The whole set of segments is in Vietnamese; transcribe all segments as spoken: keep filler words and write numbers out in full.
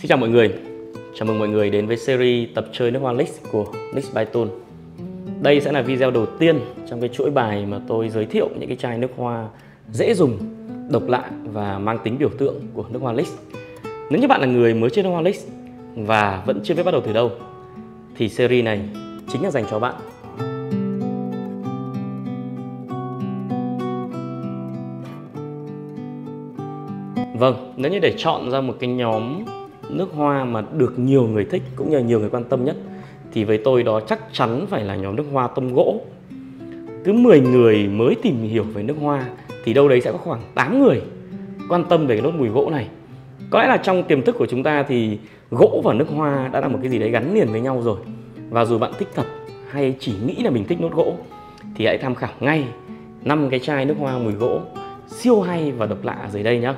Xin chào mọi người, chào mừng mọi người đến với series tập chơi nước hoa Lix của Lix by Tôn. Đây sẽ là video đầu tiên trong cái chuỗi bài mà tôi giới thiệu những cái chai nước hoa dễ dùng, độc lạ và mang tính biểu tượng của nước hoa Lix. Nếu như bạn là người mới chơi nước hoa Lix và vẫn chưa biết bắt đầu từ đâu thì series này chính là dành cho bạn. Vâng, nếu như để chọn ra một cái nhóm nước hoa mà được nhiều người thích cũng như là nhiều người quan tâm nhất thì với tôi đó chắc chắn phải là nhóm nước hoa tông gỗ. Cứ mười người mới tìm hiểu về nước hoa thì đâu đấy sẽ có khoảng tám người quan tâm về cái nốt mùi gỗ này. Có lẽ là trong tiềm thức của chúng ta thì gỗ và nước hoa đã là một cái gì đấy gắn liền với nhau rồi. Và dù bạn thích thật hay chỉ nghĩ là mình thích nốt gỗ thì hãy tham khảo ngay năm cái chai nước hoa mùi gỗ siêu hay và độc lạ ở dưới đây nhé.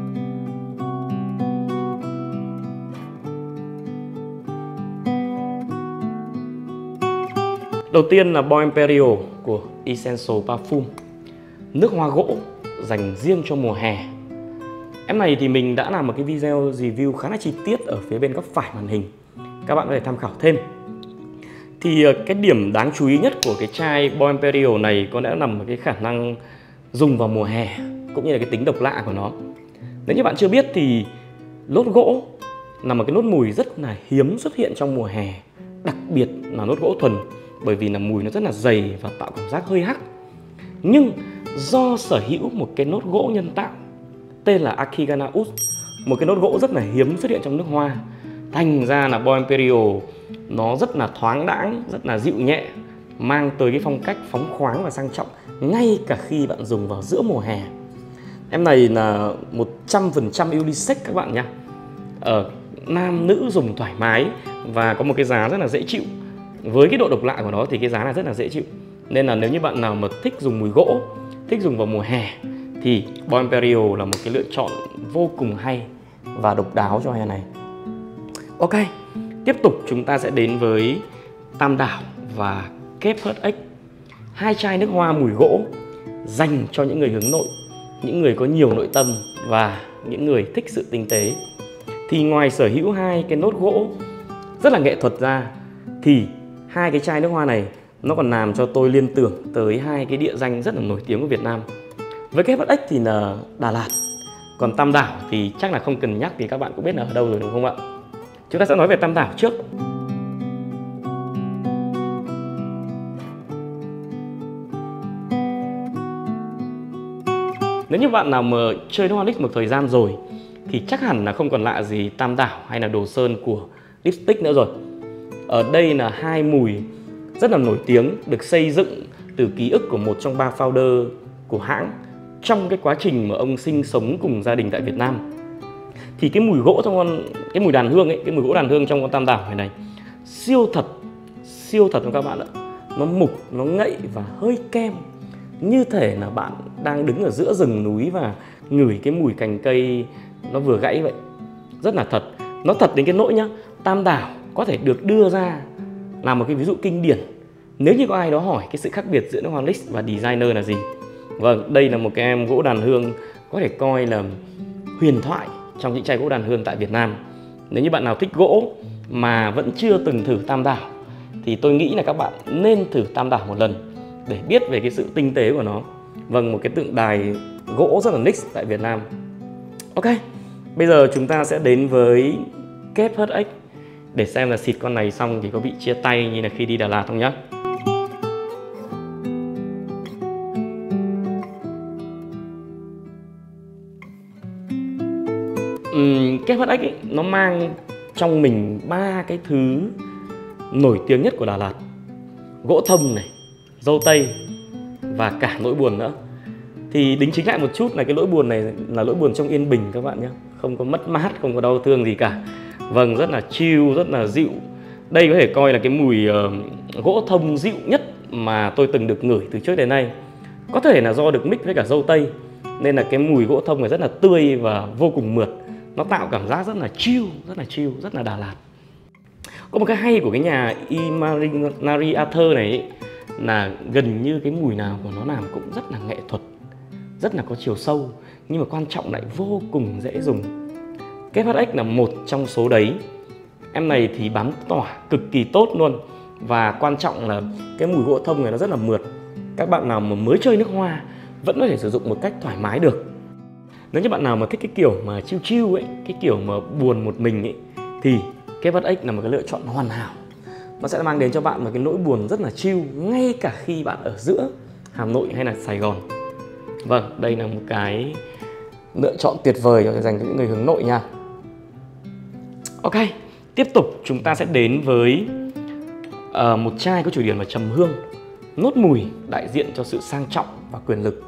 Đầu tiên là Bois Imperial của Essential Parfum, nước hoa gỗ dành riêng cho mùa hè. Em này thì mình đã làm một cái video review khá là chi tiết ở phía bên góc phải màn hình, các bạn có thể tham khảo thêm. Thì cái điểm đáng chú ý nhất của cái chai Bois Imperial này có lẽ nằm ở cái khả năng dùng vào mùa hè cũng như là cái tính độc lạ của nó. Nếu như bạn chưa biết thì nốt gỗ là một cái nốt mùi rất là hiếm xuất hiện trong mùa hè, đặc biệt là nốt gỗ thuần, bởi vì là mùi nó rất là dày và tạo cảm giác hơi hắc. Nhưng do sở hữu một cái nốt gỗ nhân tạo tên là Akigana Oud, một cái nốt gỗ rất là hiếm xuất hiện trong nước hoa, thành ra là Bois Imperial nó rất là thoáng đãng, rất là dịu nhẹ, mang tới cái phong cách phóng khoáng và sang trọng ngay cả khi bạn dùng vào giữa mùa hè. Em này là một trăm phần trăm unisex các bạn nhé. Ở nam nữ dùng thoải mái và có một cái giá rất là dễ chịu. Với cái độ độc lạ của nó thì cái giá là rất là dễ chịu. Nên là nếu như bạn nào mà thích dùng mùi gỗ, thích dùng vào mùa hè thì Bois Imperial là một cái lựa chọn vô cùng hay và độc đáo cho hè này. Ok, tiếp tục chúng ta sẽ đến với Tam Đảo và Cape Heartache, hai chai nước hoa mùi gỗ dành cho những người hướng nội, những người có nhiều nội tâm và những người thích sự tinh tế. Thì ngoài sở hữu hai cái nốt gỗ rất là nghệ thuật ra thì hai cái chai nước hoa này nó còn làm cho tôi liên tưởng tới hai cái địa danh rất là nổi tiếng của Việt Nam. Với Cape Heartache thì là Đà Lạt, còn Tam Đảo thì chắc là không cần nhắc thì các bạn cũng biết là ở đâu rồi đúng không ạ? Chúng ta sẽ nói về Tam Đảo trước. Nếu như bạn nào mà chơi nước hoa Lix một thời gian rồi thì chắc hẳn là không còn lạ gì Tam Đảo hay là Đồ Sơn của lipstick nữa rồi. Ở đây là hai mùi rất là nổi tiếng, được xây dựng từ ký ức của một trong ba founder của hãng trong cái quá trình mà ông sinh sống cùng gia đình tại Việt Nam. Thì cái mùi gỗ trong con, cái mùi đàn hương ấy, cái mùi gỗ đàn hương trong con Tam Đảo này này siêu thật, siêu thật các bạn ạ. Nó mục, nó ngậy và hơi kem, như thể là bạn đang đứng ở giữa rừng núi và ngửi cái mùi cành cây nó vừa gãy vậy. Rất là thật. Nó thật đến cái nỗi nhá, Tam Đảo có thể được đưa ra là một cái ví dụ kinh điển nếu như có ai đó hỏi cái sự khác biệt giữa nước hoa Lix và designer là gì. Vâng, đây là một cái em gỗ đàn hương có thể coi là huyền thoại trong những chai gỗ đàn hương tại Việt Nam. Nếu như bạn nào thích gỗ mà vẫn chưa từng thử Tam Đảo thì tôi nghĩ là các bạn nên thử Tam Đảo một lần để biết về cái sự tinh tế của nó. Vâng, một cái tượng đài gỗ rất là Lix tại Việt Nam. Ok, bây giờ chúng ta sẽ đến với Cape Heartache để xem là xịt con này xong thì có bị chia tay như là khi đi Đà Lạt không nhá. Uhm, Cape Heartache ấy, nó mang trong mình ba cái thứ nổi tiếng nhất của Đà Lạt: gỗ thông này, dâu tây và cả nỗi buồn nữa. Thì đính chính lại một chút là cái nỗi buồn này là nỗi buồn trong yên bình các bạn nhé, không có mất mát, không có đau thương gì cả. Vâng, rất là chill, rất là dịu. Đây có thể coi là cái mùi uh, gỗ thông dịu nhất mà tôi từng được ngửi từ trước đến nay. Có thể là do được mix với cả dâu tây nên là cái mùi gỗ thông này rất là tươi và vô cùng mượt. Nó tạo cảm giác rất là chill, rất là chill, rất là Đà Lạt. Có một cái hay của cái nhà Imaginary Arthur này ấy, là gần như cái mùi nào của nó làm cũng rất là nghệ thuật, rất là có chiều sâu, nhưng mà quan trọng lại vô cùng dễ dùng. K H X là một trong số đấy. Em này thì bám tỏa cực kỳ tốt luôn. Và quan trọng là cái mùi gỗ thông này nó rất là mượt. Các bạn nào mà mới chơi nước hoa vẫn có thể sử dụng một cách thoải mái được. Nếu như bạn nào mà thích cái kiểu mà chill chill ấy, cái kiểu mà buồn một mình ấy, thì K H X là một cái lựa chọn hoàn hảo. Nó sẽ mang đến cho bạn một cái nỗi buồn rất là chill ngay cả khi bạn ở giữa Hà Nội hay là Sài Gòn. Vâng, đây là một cái lựa chọn tuyệt vời dành cho những người hướng nội nha. Ok, tiếp tục chúng ta sẽ đến với uh, một chai có chủ điểm là trầm hương. Nốt mùi đại diện cho sự sang trọng và quyền lực.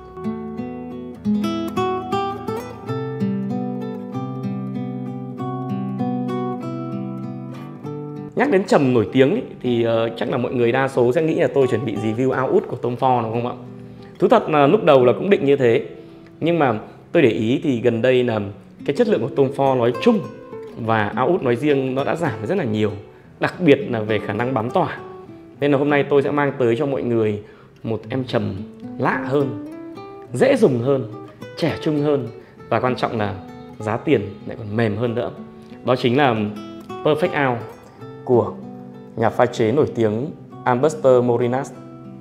Nhắc đến trầm nổi tiếng ý, thì uh, chắc là mọi người đa số sẽ nghĩ là tôi chuẩn bị review ao út của Tom Ford đúng không ạ? Thú thật là lúc đầu là cũng định như thế. Nhưng mà tôi để ý thì gần đây là cái chất lượng của Tom Ford nói chung và ao út nói riêng nó đã giảm rất là nhiều. Đặc biệt là về khả năng bám tỏa. Nên là hôm nay tôi sẽ mang tới cho mọi người một em trầm lạ hơn, dễ dùng hơn, trẻ trung hơn và quan trọng là giá tiền lại còn mềm hơn nữa. Đó chính là Perfect Hour của nhà pha chế nổi tiếng Albuster Morinat.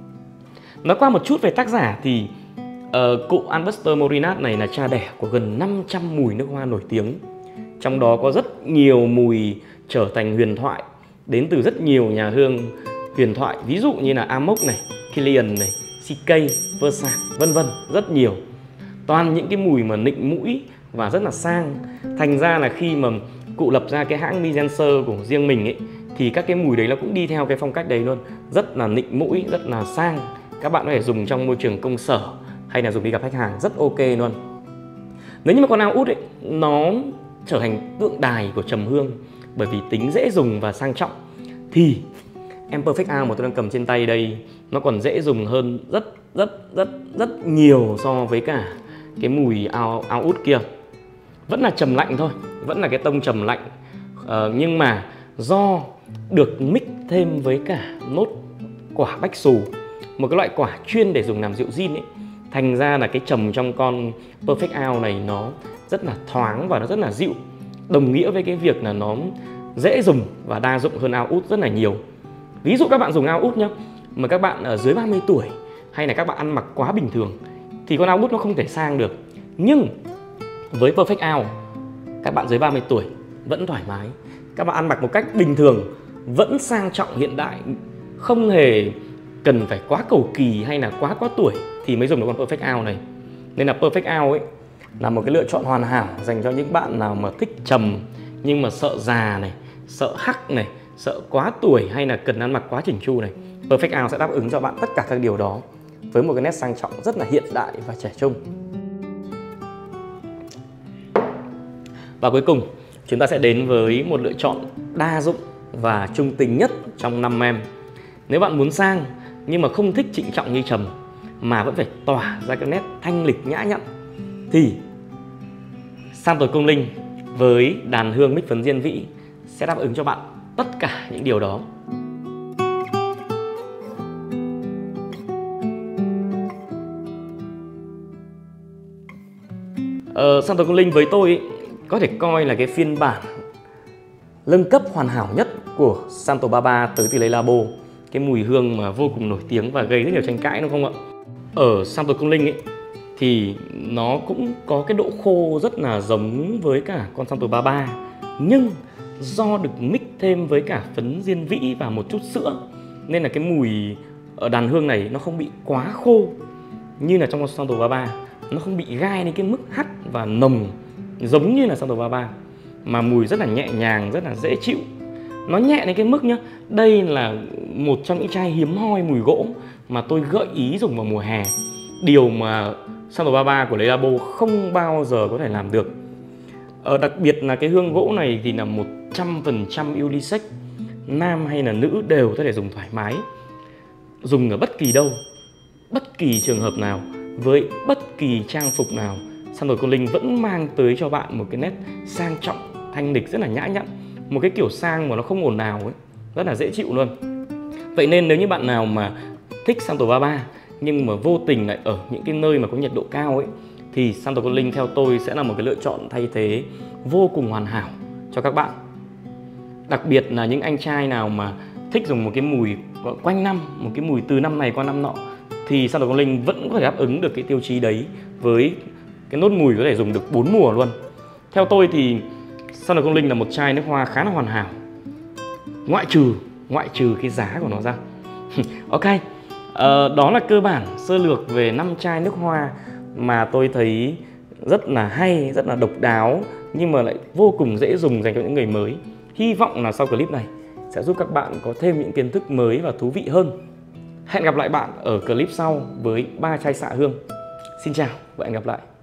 Nói qua một chút về tác giả thì uh, cụ Albuster Morinat này là cha đẻ của gần năm trăm mùi nước hoa nổi tiếng. Trong đó có rất nhiều mùi trở thành huyền thoại đến từ rất nhiều nhà hương huyền thoại, ví dụ như là Amok này, Kilian này, xê ca, Versace, vân vân, rất nhiều. Toàn những cái mùi mà nịnh mũi và rất là sang. Thành ra là khi mà cụ lập ra cái hãng Migenser của riêng mình ấy, thì các cái mùi đấy nó cũng đi theo cái phong cách đấy luôn. Rất là nịnh mũi, rất là sang. Các bạn có thể dùng trong môi trường công sở hay là dùng đi gặp khách hàng rất ok luôn. Nếu như mà con ao út ấy, nó trở thành tượng đài của trầm hương bởi vì tính dễ dùng và sang trọng, thì em Perfect Hour mà tôi đang cầm trên tay đây nó còn dễ dùng hơn rất rất rất rất nhiều so với cả cái mùi ao, ao út kia. Vẫn là trầm lạnh thôi, vẫn là cái tông trầm lạnh, ờ, nhưng mà do được mix thêm với cả nốt quả bách xù, một cái loại quả chuyên để dùng làm rượu gin ấy, thành ra là cái trầm trong con Perfect Hour này nó rất là thoáng và nó rất là dịu, đồng nghĩa với cái việc là nó dễ dùng và đa dụng hơn ao út rất là nhiều. Ví dụ các bạn dùng ao út nhá, mà các bạn ở dưới ba mươi tuổi hay là các bạn ăn mặc quá bình thường thì con ao út nó không thể sang được. Nhưng với Perfect Hour, các bạn dưới ba mươi tuổi vẫn thoải mái, các bạn ăn mặc một cách bình thường vẫn sang trọng hiện đại, không hề cần phải quá cầu kỳ hay là quá quá tuổi thì mới dùng được con Perfect Hour này. Nên là Perfect Hour ấy là một cái lựa chọn hoàn hảo dành cho những bạn nào mà thích trầm nhưng mà sợ già này, sợ hắc này, sợ quá tuổi hay là cần ăn mặc quá chỉnh chu này. Perfect Hour sẽ đáp ứng cho bạn tất cả các điều đó với một cái nét sang trọng rất là hiện đại và trẻ trung. Và cuối cùng chúng ta sẽ đến với một lựa chọn đa dụng và trung tính nhất trong năm em. Nếu bạn muốn sang nhưng mà không thích trịnh trọng như trầm mà vẫn phải tỏa ra cái nét thanh lịch nhã nhặn thì Santos Công Linh với đàn hương mix phấn diên vĩ sẽ đáp ứng cho bạn tất cả những điều đó. Ờ, Santos Công Linh với tôi ý, có thể coi là cái phiên bản nâng cấp hoàn hảo nhất của Santos ba mươi ba tới từ Le Labo. Cái mùi hương mà vô cùng nổi tiếng và gây rất nhiều tranh cãi đúng không ạ? Ở Santos Công Linh ấy thì nó cũng có cái độ khô rất là giống với cả con Santos ba mươi ba, nhưng do được mix thêm với cả phấn diên vĩ và một chút sữa nên là cái mùi ở đàn hương này nó không bị quá khô như là trong con Santos ba mươi ba. Nó không bị gai đến cái mức hắt và nồng giống như là Santos ba mươi ba, mà mùi rất là nhẹ nhàng, rất là dễ chịu. Nó nhẹ đến cái mức nhá, đây là một trong những chai hiếm hoi mùi gỗ mà tôi gợi ý dùng vào mùa hè. Điều mà Santos ba mươi ba của Le Labo không bao giờ có thể làm được. Ờ, đặc biệt là cái hương gỗ này thì là một trăm phần trăm unisex, nam hay là nữ đều có thể dùng thoải mái. Dùng ở bất kỳ đâu, bất kỳ trường hợp nào, với bất kỳ trang phục nào, Santos Công Linh vẫn mang tới cho bạn một cái nét sang trọng, thanh lịch rất là nhã nhặn. Một cái kiểu sang mà nó không ồn ào ấy, rất là dễ chịu luôn. Vậy nên nếu như bạn nào mà thích Santos ba mươi ba nhưng mà vô tình lại ở những cái nơi mà có nhiệt độ cao ấy, thì Santoco Linh theo tôi sẽ là một cái lựa chọn thay thế vô cùng hoàn hảo cho các bạn. Đặc biệt là những anh trai nào mà thích dùng một cái mùi quanh năm, một cái mùi từ năm này qua năm nọ, thì Santoco Linh vẫn có thể đáp ứng được cái tiêu chí đấy với cái nốt mùi có thể dùng được bốn mùa luôn. Theo tôi thì Santoco Linh là một chai nước hoa khá là hoàn hảo, ngoại trừ ngoại trừ cái giá của nó ra. Ok, ờ, đó là cơ bản sơ lược về năm chai nước hoa mà tôi thấy rất là hay, rất là độc đáo, nhưng mà lại vô cùng dễ dùng dành cho những người mới. Hy vọng là sau clip này sẽ giúp các bạn có thêm những kiến thức mới và thú vị hơn. Hẹn gặp lại bạn ở clip sau với ba chai xạ hương. Xin chào và hẹn gặp lại.